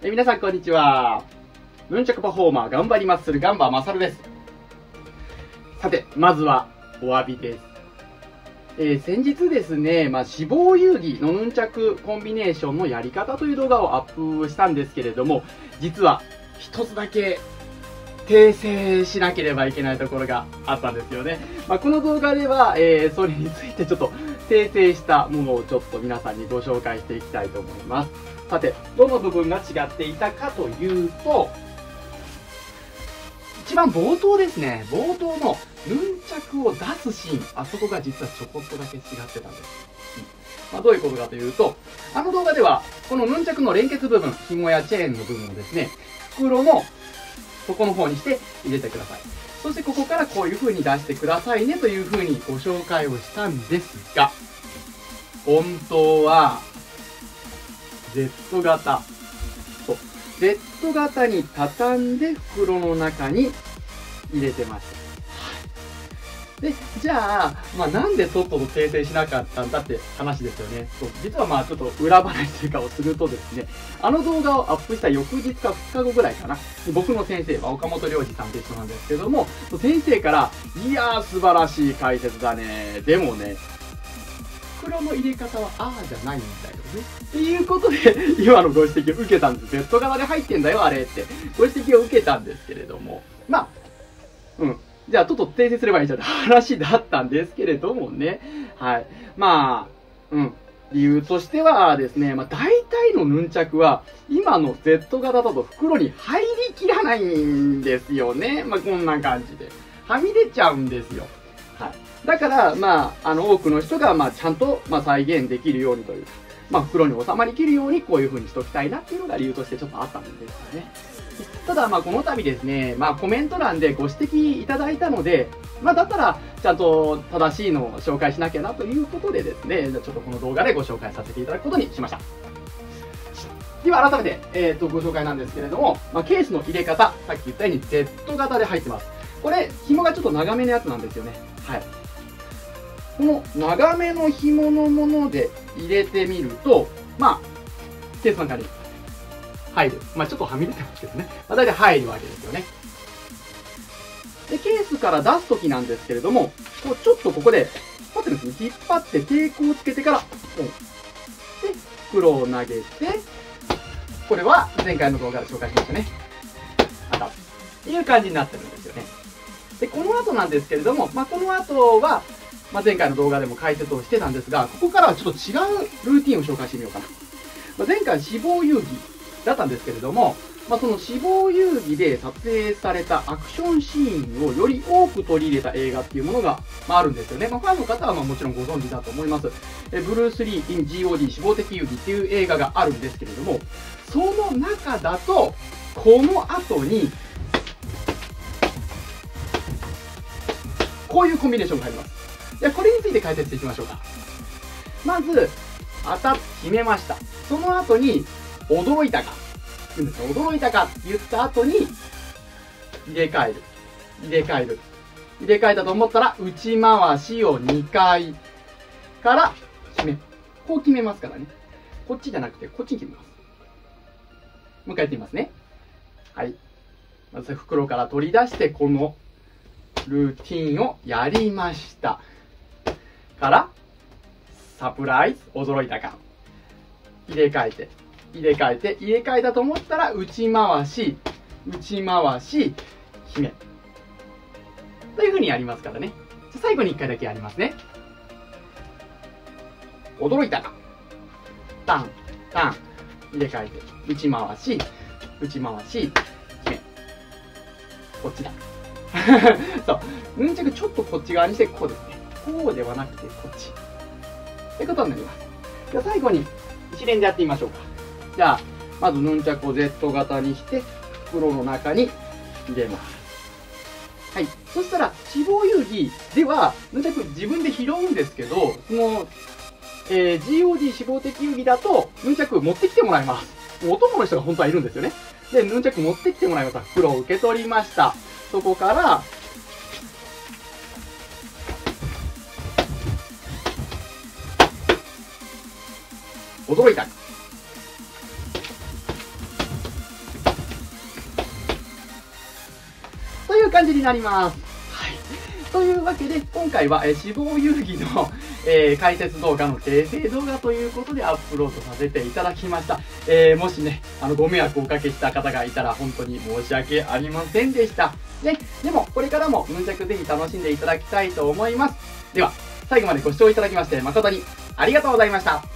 皆さんこんにちは。ヌンチャクパフォーマー頑張りまするガンバーマサルです。さて、まずはお詫びです。先日ですね、死亡遊戯のヌンチャクコンビネーションのやり方という動画をアップしたんですけれども、実は一つだけ訂正しなければいけないところがあったんですよね。この動画では、それについてちょっと訂正したものをちょっと皆さんにご紹介していきたいと思います。さて、どの部分が違っていたかというと、一番冒頭ですね。冒頭のヌンチャクを出すシーン、あそこが実はちょこっとだけ違ってたんです。どういうことかというと、あの動画では、このヌンチャクの連結部分、紐やチェーンの部分をですね、袋の底の方にして入れてください。そしてここからこういう風に出してくださいねという風にご紹介をしたんですが、本当は、Z 型。そう。Z 型に畳んで袋の中に入れてました。で、じゃあ、なんで外と訂正しなかったんだって話ですよね。そう。実はちょっと裏話というかをするとですね、あの動画をアップした翌日か2日後ぐらいかな。僕の先生は岡本良二さんと一緒なんですけども、先生から、いやー素晴らしい解説だね。でもね、袋の入れ方はああじゃないみたいですね。っていうことで、今のご指摘を受けたんです。Z 型で入ってんだよ、あれって。ご指摘を受けたんですけれども。じゃあ、ちょっと訂正すればいいじゃんって話だったんですけれどもね。はい。理由としてはですね、大体のヌンチャクは、今の Z 型だと袋に入りきらないんですよね。こんな感じで。はみ出ちゃうんですよ。はい。だから、多くの人が、ちゃんと、再現できるようにというか、袋に収まりきるようにこういう風にしときたいなっていうのが理由としてちょっとあったんですよね。ただ、この度ですね、コメント欄でご指摘いただいたので、だったら、ちゃんと正しいのを紹介しなきゃなということでですね、ちょっとこの動画でご紹介させていただくことにしました。では、改めて、ご紹介なんですけれども、ケースの入れ方、さっき言ったように Z 型で入ってます。これ、紐がちょっと長めのやつなんですよね。はい。この長めの紐のもので入れてみると、ケースの中に入る。ちょっとはみ出てますけどね。大体入るわけですよね。で、ケースから出すときなんですけれども、ちょっとここで、引っ張って抵抗をつけてから、で、袋を投げて、これは前回の動画で紹介しましたね。っていう感じになってるんですよね。で、この後なんですけれども、この後は、前回の動画でも解説をしてたんですが、ここからはちょっと違うルーティンを紹介してみようかな。前回死亡遊戯だったんですけれども、その死亡遊戯で撮影されたアクションシーンをより多く取り入れた映画っていうものが、あるんですよね。ファンの方はもちろんご存知だと思います。ブルース・リー・イン・ GOD 死亡的遊戯っていう映画があるんですけれども、その中だと、この後に、こういうコンビネーションが入ります。じゃあこれについて解説していきましょうか。まず、決めました。その後に、驚いたか。驚いたかって言った後に、入れ替える。入れ替える。入れ替えたと思ったら、内回しを2回から決め。こう決めますからね。こっちじゃなくて、こっちに決めます。もう一回やってみますね。はい。まず袋から取り出して、このルーティンをやりました。から、サプライズ、驚いたか。入れ替えて、入れ替えて、入れ替えたと思ったら、内回し、内回し、決め。という風にやりますからね。最後に1回だけやりますね。驚いたか。タン、タン、入れ替えて、内回し、内回し、決め。こっちだ。そう。ヌンチャクちょっとこっち側にして、こうですね。こうではなくて、こっち。ってことになります。じゃあ最後に、一連でやってみましょうか。じゃあ、まずヌンチャクを Z 型にして、袋の中に入れます。はい。そしたら、死亡遊戯では、ヌンチャク自分で拾うんですけど、その、GOD 死亡的遊戯だと、ヌンチャク持ってきてもらいます。お供の人が本当はいるんですよね。で、ヌンチャク持ってきてもらいました。袋を受け取りました。そこから、驚いた。 感じになります。はい。というわけで、今回は、死亡遊戯の、解説動画の訂正動画ということでアップロードさせていただきました。もしね、ご迷惑をおかけした方がいたら本当に申し訳ありませんでした。ね、でも、これからもヌンチャクぜひ楽しんでいただきたいと思います。では、最後までご視聴いただきまして誠にありがとうございました。